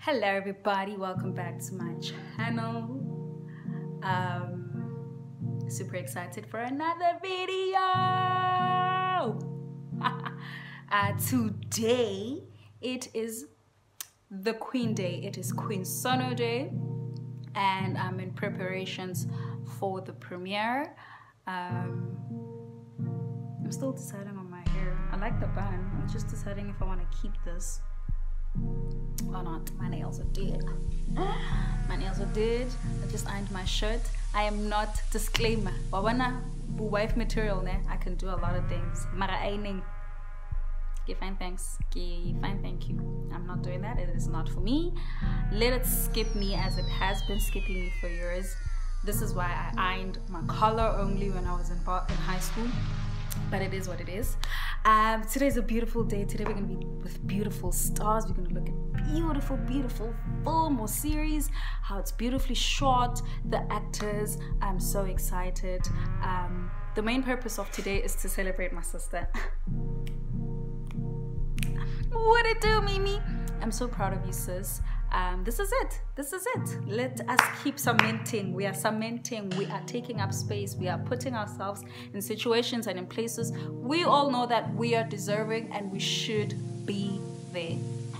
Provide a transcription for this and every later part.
Hello everybody, welcome back to my channel. Super excited for another video. Today it is the Queen Day. It is Queen Sono Day and I'm in preparations for the premiere. I'm still deciding on my hair. I like the bun. I'm just deciding if I want to keep this or not. My nails are dead. My nails are dead. I just ironed my shirt. I am not, disclaimer, wawana wife material ne. I can do a lot of things. Mara ironing. Okay, fine, thanks. Okay, fine, thank you. I'm not doing that. It is not for me. Let it skip me as it has been skipping me for years. This is why I ironed my collar only when I was in high school. But it is what it is. Today's a beautiful day. Today we're going to be with beautiful stars. We're going to look at beautiful film or series, how it's beautifully shot, the actors. I'm so excited. The main purpose of today is to celebrate my sister. What it do, Mimi? I'm so proud of you, sis. This is it. Let us keep cementing. We are cementing. We are taking up space. We are putting ourselves in situations and in places we all know that we are deserving and we should be there.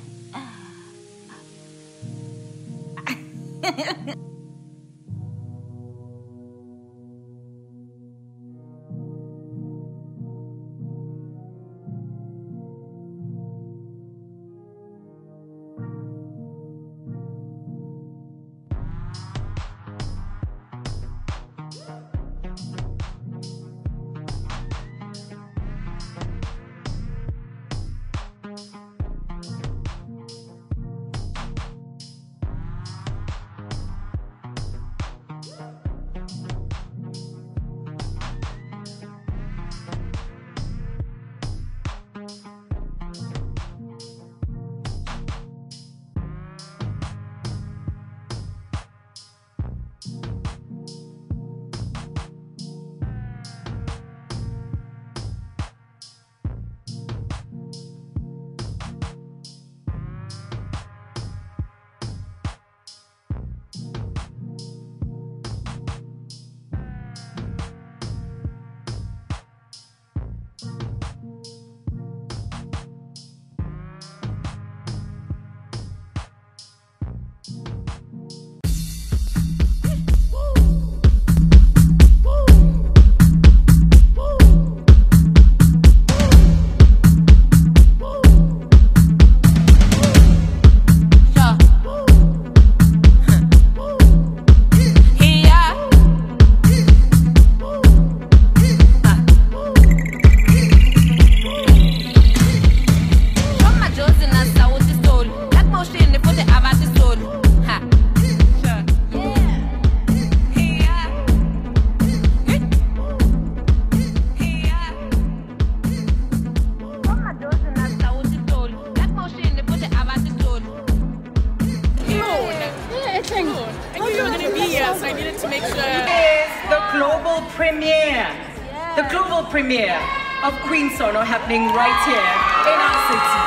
The global premiere of Queen Sono happening right here in our city.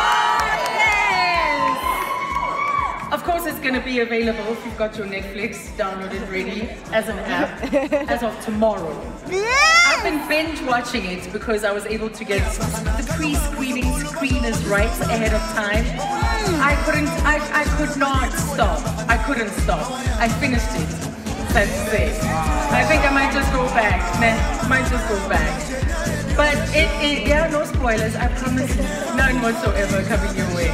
Yes! Of course it's going to be available if you've got your Netflix downloaded ready as an app as of tomorrow. Yes! I've been binge watching it because I was able to get the pre-screening screeners right ahead of time. I could not stop. I couldn't stop. I finished it. That's it. I think I might just go back. Might just go back. But yeah, no spoilers. I promise you, none whatsoever coming your way.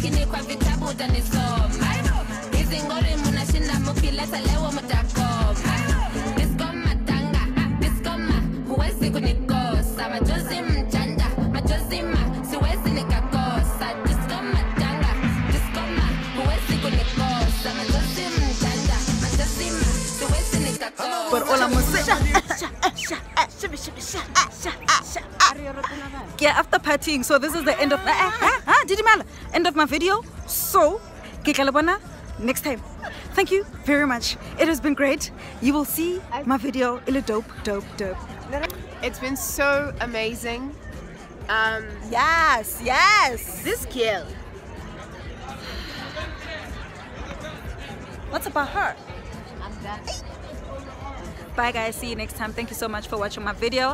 But all I'm gonna say, yeah, after partying, so this is the end of end of my video. So next time. Thank you very much. It has been great. You will see my video. Dope. It's been so amazing. Yes. This girl. What's about her? I'm done. Bye guys, see you next time. Thank you so much for watching my video.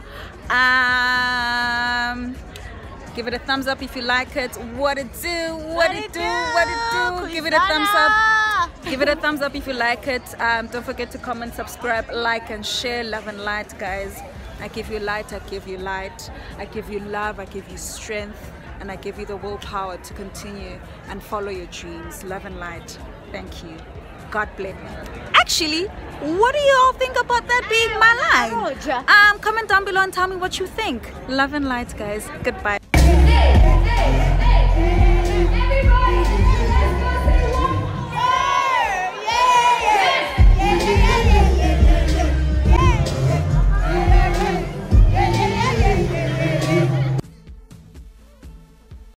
Give it a thumbs up if you like it. What it do? Give it a thumbs up. Give it a thumbs up if you like it. Don't forget to comment, subscribe, like and share. Love and light, guys. I give you light, I give you light, I give you love, I give you strength, and I give you the willpower to continue and follow your dreams. Love and light. Thank you. God bless. Actually, what do you all think about that being my line? Comment down below and tell me what you think. Love and light, guys. Goodbye.